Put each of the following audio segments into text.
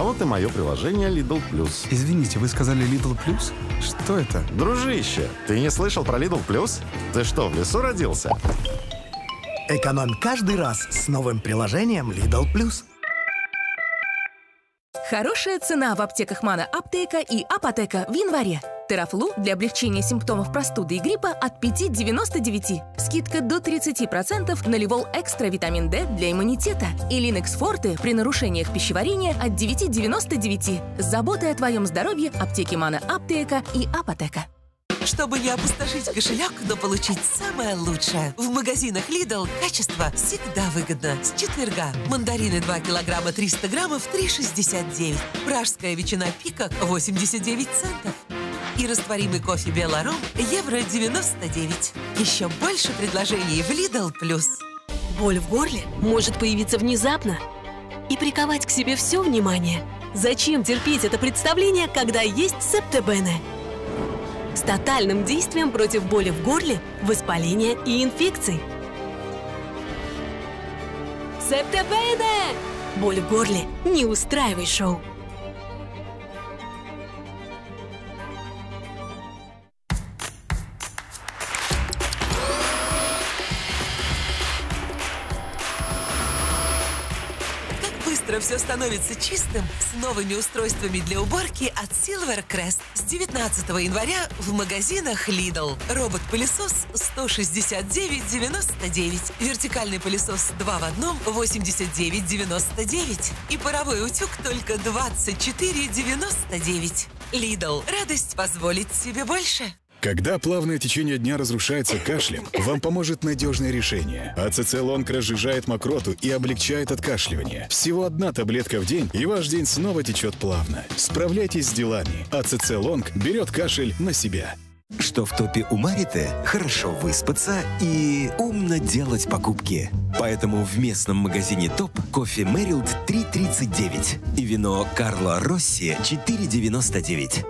Вот и мое приложение Lidl Plus. Извините, вы сказали Lidl Plus? Что это? Дружище, ты не слышал про Lidl Plus? Ты что, в лесу родился? Экономь каждый раз с новым приложением Lidl Plus. Хорошая цена в аптеках Мана Аптека и Апотека в январе. Терафлу для облегчения симптомов простуды и гриппа от 5,99. Скидка до 30% на Ливол Экстра Витамин D для иммунитета. И Линекс Форте при нарушениях пищеварения от 9,99. С заботой о твоем здоровье аптеки Мана Аптека и Апотека. Чтобы не опустошить кошелек, но получить самое лучшее. В магазинах Lidl качество всегда выгодно. С четверга мандарины 2 килограмма 300 граммов 3,69. Пражская ветчина Пикок 89 центов. И растворимый кофе Беларом евро 99. Еще больше предложений в Lidl Plus. Боль в горле может появиться внезапно и приковать к себе все внимание. Зачем терпеть это представление, когда есть Септебене? С тотальным действием против боли в горле, воспаления и инфекций. Септебене! Боль в горле, не устраивай шоу. Все становится чистым с новыми устройствами для уборки от Silvercrest. С 19 января в магазинах Lidl. Робот-пылесос 169,99. Вертикальный пылесос 2 в 1 89,99. И паровой утюг только 24,99. Lidl. Радость позволить себе больше. Когда плавное течение дня разрушается кашлем, вам поможет надежное решение. АЦЦ Лонг разжижает мокроту и облегчает откашливание. Всего 1 таблетка в день, и ваш день снова течет плавно. Справляйтесь с делами. АЦЦ Лонг берет кашель на себя. Что в топе у Марите – хорошо выспаться и умно делать покупки. Поэтому в местном магазине ТОП кофе Мэрилд 3,39 и вино Карло Росси 4,99.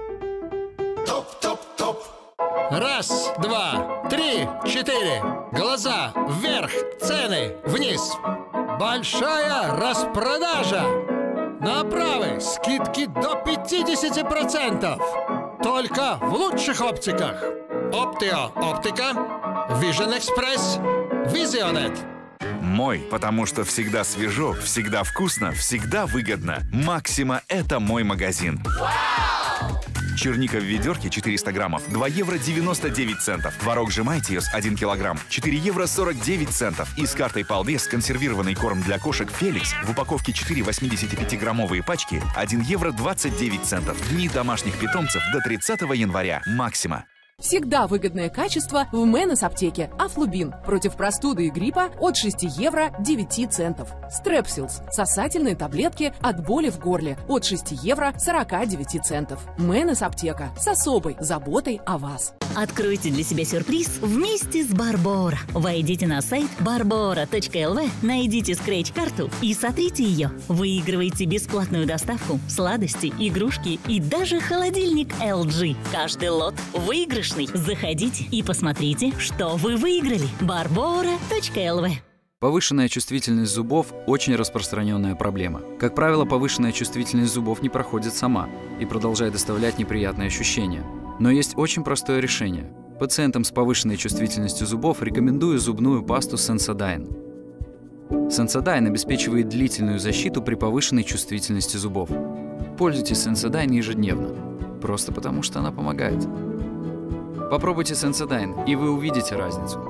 Раз, два, три, 4. Глаза вверх, цены вниз. Большая распродажа. На оправы скидки до 50%. Только в лучших оптиках. Оптио Оптика, Vision Express, Visionet. Мой, потому что всегда свежо, всегда вкусно, всегда выгодно. Максима – это мой магазин. Черника в ведерке 400 граммов 2 евро 99 центов. Творог Жемайтиос 1 килограмм 4 евро 49 центов. И с картой Балбес консервированный корм для кошек Феликс в упаковке 4 85-граммовые пачки 1 евро 29 центов. Дни домашних питомцев до 30 января. Максима. Всегда выгодное качество в Мэнес аптеке. Афлубин против простуды и гриппа от 6 евро 9 центов. Стрепсилс – сосательные таблетки от боли в горле от 6 евро 49 центов. Мэнес аптека с особой заботой о вас. Откройте для себя сюрприз вместе с Барбора. Войдите на сайт barbora.lv, найдите скретч-карту и сотрите ее. Выигрывайте бесплатную доставку, сладости, игрушки и даже холодильник LG. Каждый лот выигрышный. Заходите и посмотрите, что вы выиграли. barbora.lv. Повышенная чувствительность зубов – очень распространенная проблема. Как правило, повышенная чувствительность зубов не проходит сама и продолжает доставлять неприятные ощущения. Но есть очень простое решение. Пациентам с повышенной чувствительностью зубов рекомендую зубную пасту Sensodyne. Sensodyne обеспечивает длительную защиту при повышенной чувствительности зубов. Пользуйтесь Sensodyne ежедневно, просто потому что она помогает. Попробуйте Sensodyne, и вы увидите разницу.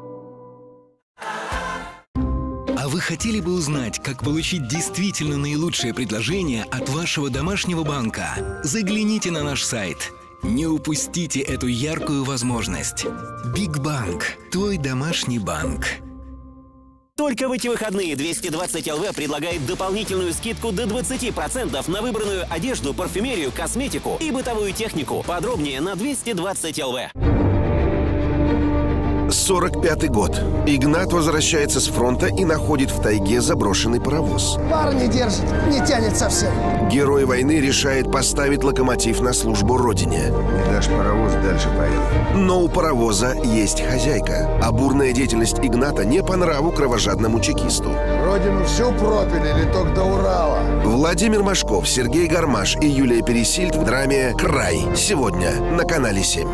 А вы хотели бы узнать, как получить действительно наилучшее предложение от вашего домашнего банка? Загляните на наш сайт. Не упустите эту яркую возможность. Бигбанк. Твой домашний банк. Только в эти выходные 220 ЛВ предлагает дополнительную скидку до 20% на выбранную одежду, парфюмерию, косметику и бытовую технику. Подробнее на 220 ЛВ. 45-й год. Игнат возвращается с фронта и находит в тайге заброшенный паровоз. Пар не держит, не тянет совсем. Герой войны решает поставить локомотив на службу родине. Не дашь паровоз, дальше поеду. Но у паровоза есть хозяйка, а бурная деятельность Игната не по нраву кровожадному чекисту. Родину всю пропили, или только до Урала? Владимир Машков, Сергей Гармаш и Юлия Пересильд в драме «Край». Сегодня на канале 7.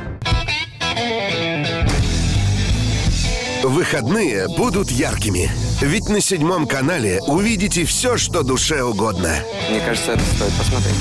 Выходные будут яркими. Ведь на 7 канале увидите все, что душе угодно. Мне кажется, это стоит посмотреть.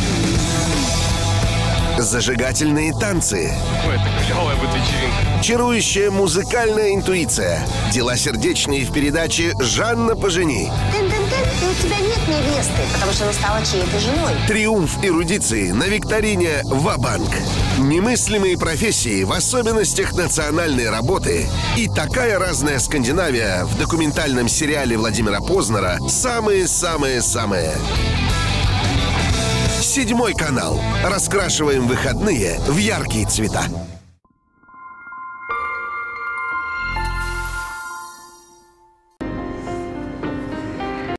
Зажигательные танцы. Ой, это клевая будет вечеринка. Чарующая музыкальная интуиция. Дела сердечные в передаче «Жанна, пожени». И у тебя нет невесты, потому что она стала чьей-то женой. Триумф эрудиции на викторине «Ва-банк». Немыслимые профессии в особенностях национальной работы и такая разная Скандинавия в документальном сериале Владимира Познера «Самые-самые-самые». 7 канал. Раскрашиваем выходные в яркие цвета.